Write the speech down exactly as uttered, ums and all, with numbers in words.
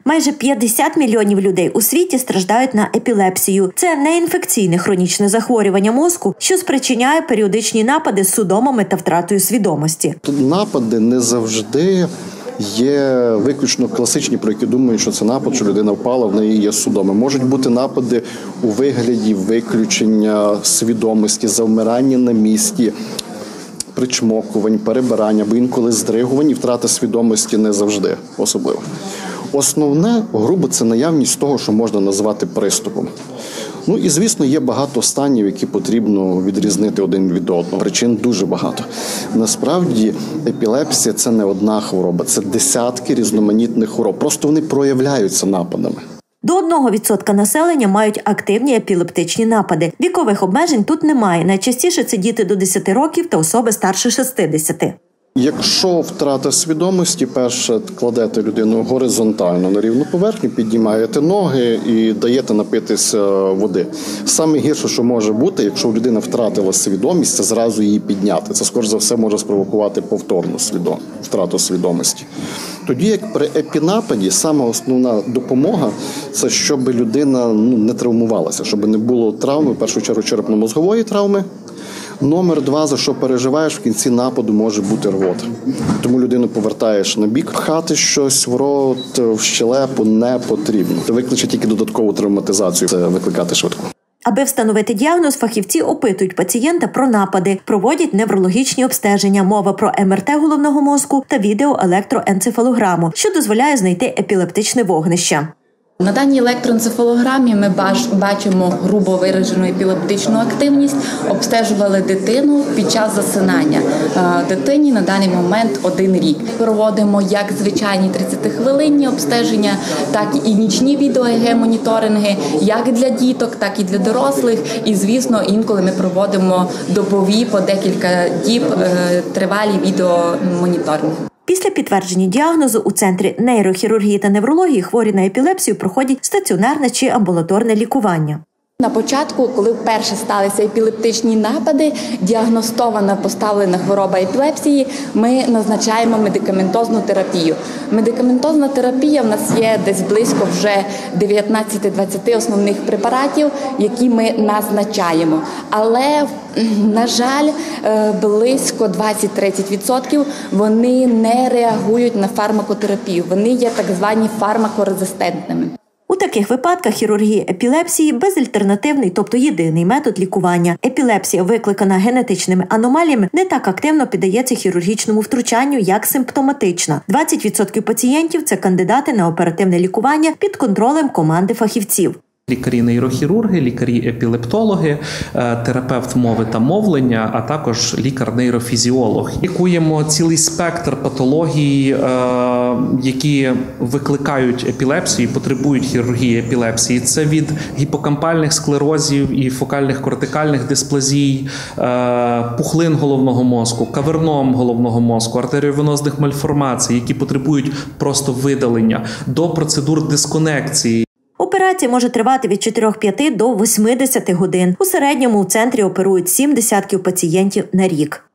Майже п'ятдесят мільйонів людей у світі страждають на епілепсію. Це неінфекційне хронічне захворювання мозку, що спричиняє періодичні напади з судомами та втратою свідомості. Напади не завжди є виключно класичні, про які думають, що це напад, що людина впала, в неї є судоми. Можуть бути напади у вигляді виключення свідомості, завмирання на місці, причмокувань, перебирання, або інколи здригувань і втрата свідомості не завжди особливо. Основне, грубо, це наявність того, що можна назвати приступом. Ну і, звісно, є багато станів, які потрібно відрізнити один від одного. Причин дуже багато. Насправді, епілепсія – це не одна хвороба, це десятки різноманітних хвороб. Просто вони проявляються нападами. До одного відсотка населення мають активні епілептичні напади. Вікових обмежень тут немає. Найчастіше це діти до десяти років та особи старше шістдесяти. Якщо втрата свідомості, перше, кладете людину горизонтально на рівну поверхню, піднімаєте ноги і даєте напитися води. Саме гірше, що може бути, якщо людина втратила свідомість, це зразу її підняти. Це, скоріш за все, може спровокувати повторну свідом... втрату свідомості. Тоді, як при епінападі, саме основна допомога – це щоб людина ну, не травмувалася, щоб не було травми, в першу чергу черепно-мозгової травми. Номер два, за що переживаєш, в кінці нападу може бути рвота. Тому людину повертаєш на бік. Пхати щось в рот, в щелепу не потрібно. Це викличе тільки додаткову травматизацію, це викликати швидко. Аби встановити діагноз, фахівці опитують пацієнта про напади, проводять неврологічні обстеження, мова про ем ер те головного мозку та відеоелектроенцефалограму, що дозволяє знайти епілептичне вогнище. На даній електроенцефалограмі ми бачимо грубо виражену епілептичну активність, обстежували дитину під час засинання. Дитині на даний момент один рік. Проводимо як звичайні тридцятихвилинні обстеження, так і нічні відео-ЕГ-моніторинги, як для діток, так і для дорослих. І, звісно, інколи ми проводимо добові по декілька діб тривалі відеомоніторинги. Після підтвердження діагнозу у Центрі нейрохірургії та неврології хворі на епілепсію проходять стаціонарне чи амбулаторне лікування. На початку, коли вперше сталися епілептичні напади, діагностована поставлена хвороба епілепсії, ми назначаємо медикаментозну терапію. Медикаментозна терапія в нас є десь близько вже дев'ятнадцять-двадцять основних препаратів, які ми назначаємо. Але, на жаль, близько двадцять-тридцять відсотків вони не реагують на фармакотерапію. Вони є так звані фармакорезистентними. У таких випадках хірургія епілепсії – безальтернативний, тобто єдиний метод лікування. Епілепсія, викликана генетичними аномаліями, не так активно піддається хірургічному втручанню, як симптоматична. двадцять відсотків пацієнтів – це кандидати на оперативне лікування під контролем команди фахівців. Лікарі-нейрохірурги, лікарі-епілептологи, терапевт мови та мовлення, а також лікар-нейрофізіолог. Лікуємо цілий спектр патологій, які викликають епілепсію, потребують хірургії епілепсії. Це від гіпокампальних склерозів і фокальних кортикальних дисплазій, пухлин головного мозку, каверном головного мозку, артеріовенозних мальформацій, які потребують просто видалення, до процедур дисконекції. Операція може тривати від чотирьох-п'яти до восьмидесяти годин. У середньому у центрі оперують сім десятків пацієнтів на рік.